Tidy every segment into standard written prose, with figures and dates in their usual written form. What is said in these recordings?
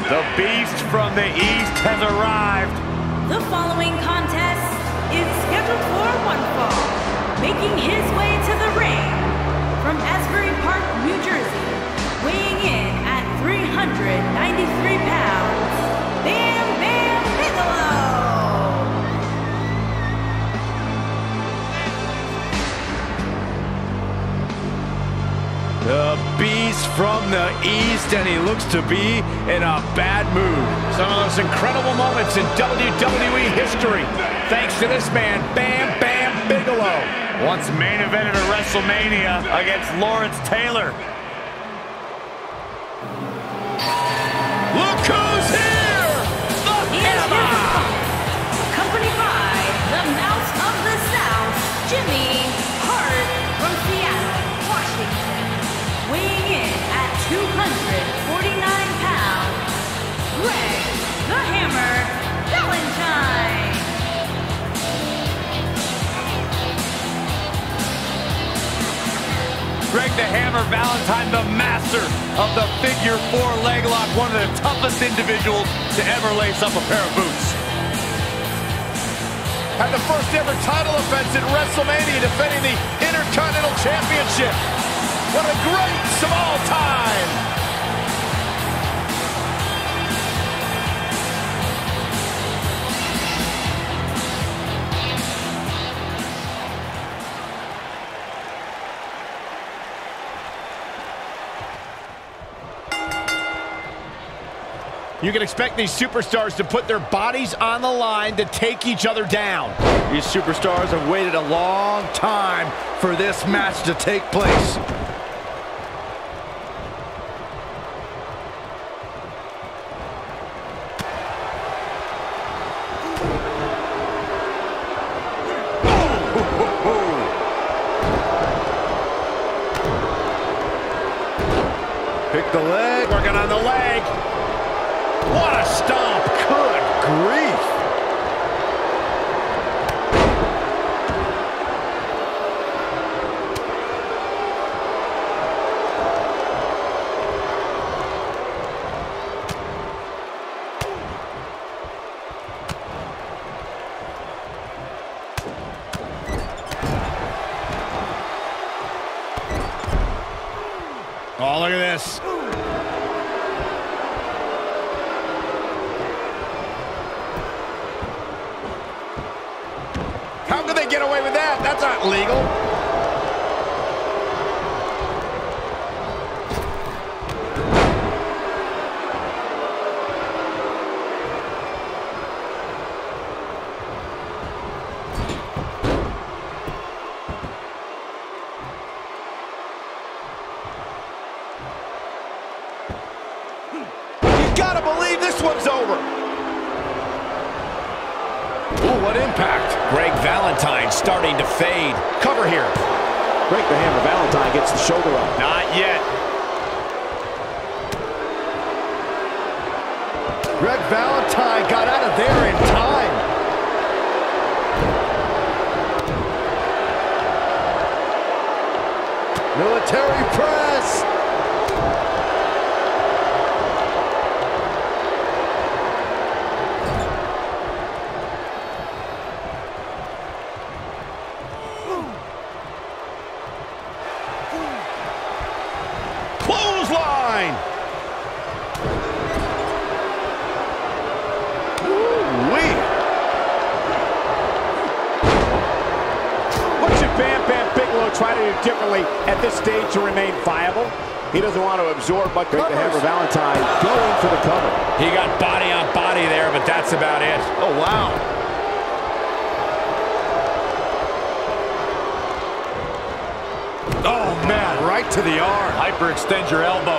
The beast from the east has arrived. The following contest is scheduled for one fall. Making his way to the ring from Asbury Park, New Jersey, weighing in at 393 pounds, Bam Bam Bigelow. The beast from the east, and he looks to be in a bad mood. Some of those incredible moments in WWE history, thanks to this man, Bam Bam Bigelow. Once main evented at WrestleMania against Lawrence Taylor. Look who's here! The Hammer! Accompanied by the Mouse of the South, Jimmy Hart from Seattle, Washington. Weighing in at 249 pounds, Greg the Hammer Valentine. Greg the Hammer Valentine, the master of the figure four leg lock, one of the toughest individuals to ever lace up a pair of boots. Had the first ever title offense at WrestleMania, defending the Intercontinental Championship. One of the greats of all time. You can expect these superstars to put their bodies on the line to take each other down. These superstars have waited a long time for this match to take place. Pick the leg, working on the leg. What a stomp! Good grief! Oh, look at this. How could they get away with that? That's not legal. You gotta believe this one's over. Ooh, what impact. Greg Valentine starting to fade. Cover here. Greg the Hammer Valentine gets the shoulder up. Not yet. Greg Valentine got out of there in time. Military press. Clothesline. Ooh-wee. What should Bam Bam Bigelow try to do differently at this stage to remain viable? He doesn't want to absorb much. Greg the Hammer Valentine going for the cover. He got body on body there, but that's about it. Oh, wow. Oh, man, right to the arm. Hyperextend your elbow.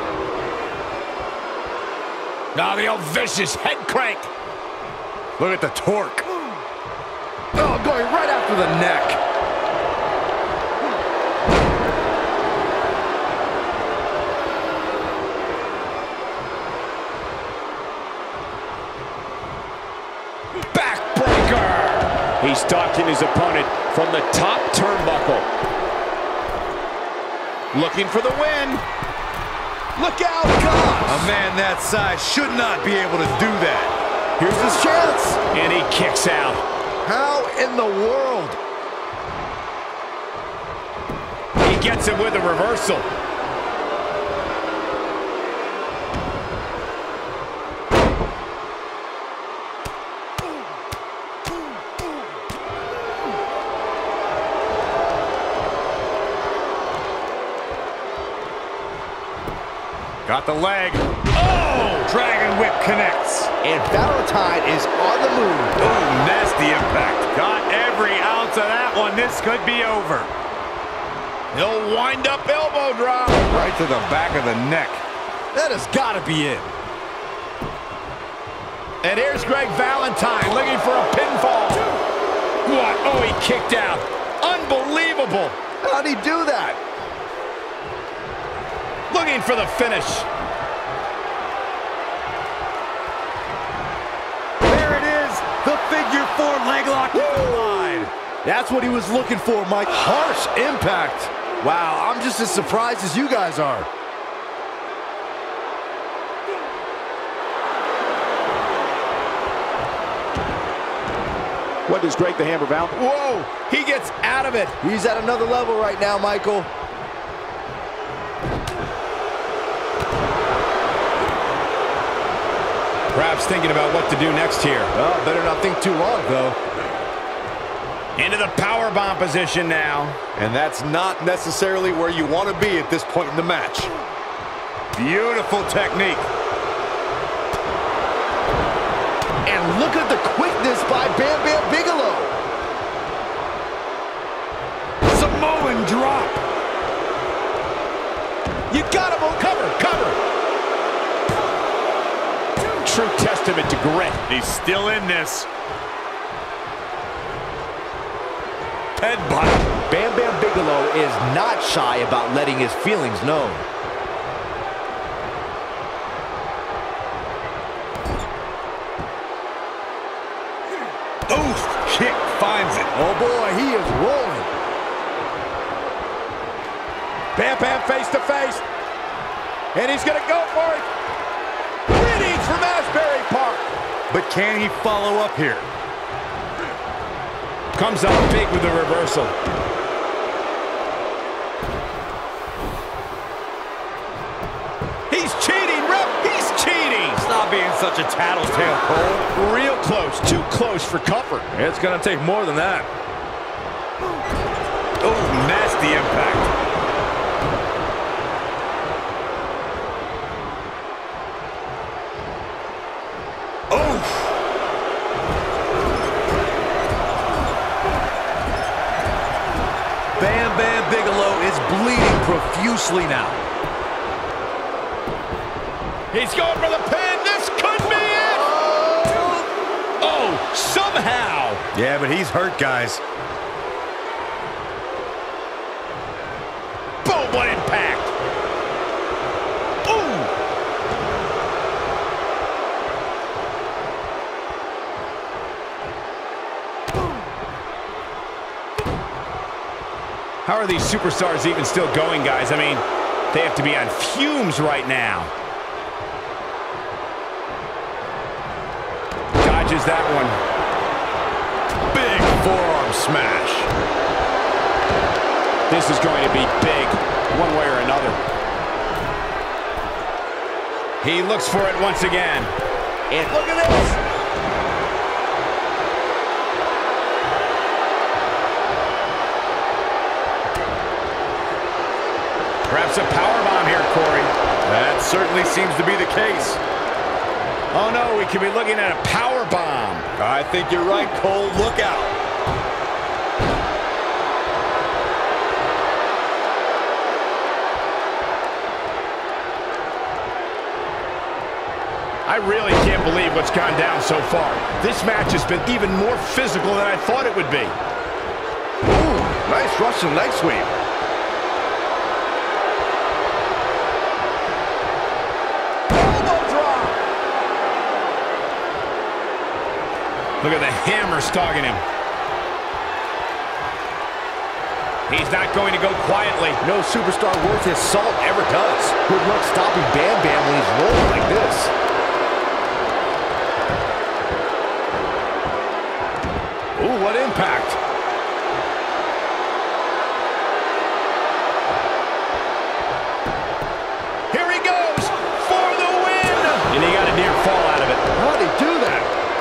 Now the old vicious head crank. Look at the torque. Oh, going right after the neck. Backbreaker. He's stalking his opponent from the top turnbuckle. Looking for the win. Look out! A man that size should not be able to do that. Here's his chance. And he kicks out. How in the world? He gets it with a reversal. Got the leg. Oh! Dragon Whip connects. And Valentine is on the move. Oh, nasty impact. Got every ounce of that one. This could be over. He'll wind up elbow drop. Right to the back of the neck. That has got to be it. And here's Greg Valentine looking for a pinfall. What? Oh, he kicked out. Unbelievable. How'd he do that? Looking for the finish. There it is. The figure four leg lock is applied. That's what he was looking for, Mike. Harsh impact. Wow, I'm just as surprised as you guys are. What does Greg the Hammer Valentine? Whoa, he gets out of it. He's at another level right now, Michael. Perhaps thinking about what to do next here. Well, better not think too long, though. Into the powerbomb position now. And that's not necessarily where you want to be at this point in the match. Beautiful technique. And look at the quickness by Bam Bam Bigelow. Samoan drop. You got him. Cover, cover. True testament to grit. He's still in this. Headbutt. Bam Bam Bigelow is not shy about letting his feelings known. Oof, kick finds it. Oh boy, he is rolling. Bam Bam face to face. And he's going to go for it. Greetings from Asbury Park. But can he follow up here? Comes up big with the reversal. He's cheating, ref! He's cheating! Stop being such a tattletale, Cole. Real close. Too close for comfort. It's going to take more than that. Oh, nasty impact. Bam Bam Bigelow is bleeding profusely now. He's going for the pin. This could be it. Oh, somehow. Yeah, but he's hurt, guys. Boom, what impact. Ooh. How are these superstars even still going, guys? I mean, they have to be on fumes right now. Dodges that one. Big forearm smash. This is going to be big, one way or another. He looks for it once again. And look at this. Perhaps a powerbomb here, Corey. That certainly seems to be the case. Oh no, we could be looking at a powerbomb. I think you're right, Cole. Look out. I really can't believe what's gone down so far. This match has been even more physical than I thought it would be. Ooh, nice Russian leg sweep. Look at the hammer stalking him. He's not going to go quietly. No superstar worth his salt ever does. Good luck stopping Bam Bam when he's rolling like this. Ooh, what impact. Here he goes for the win. And he got a near fall out of it. How'd he do that?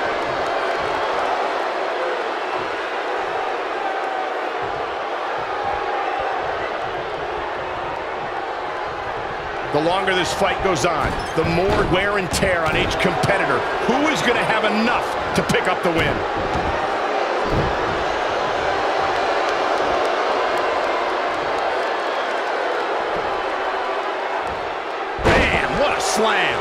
The longer this fight goes on, the more wear and tear on each competitor. Who is going to have enough to pick up the win? Bam! What a slam!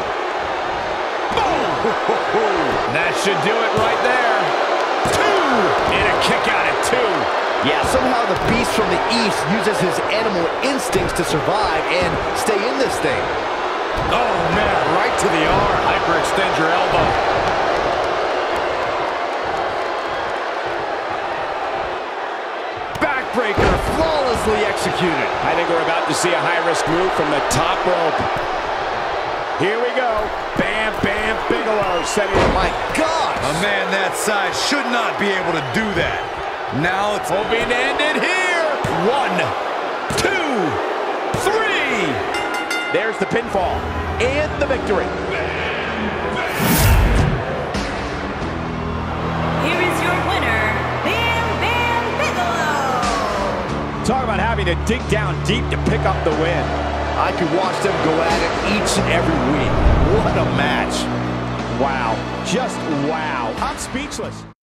Boom! That should do it right there. 2! And a kick out at 2. Yeah, somehow the beast from the East uses his animal instincts to survive and stay in this thing. Oh, man, right to the arm. Hyperextend your elbow. Backbreaker flawlessly executed. I think we're about to see a high-risk move from the top rope. Here we go. Bam Bam Bigelow setting it. My gosh! A man that size should not be able to do that. Now it's Hoping to end it here. 1, 2, 3. There's the pinfall and the victory. Here is your winner, Bam Bam Bigelow. Talk about having to dig down deep to pick up the win. I could watch them go at it each and every week. What a match. Wow. Just wow. I'm speechless.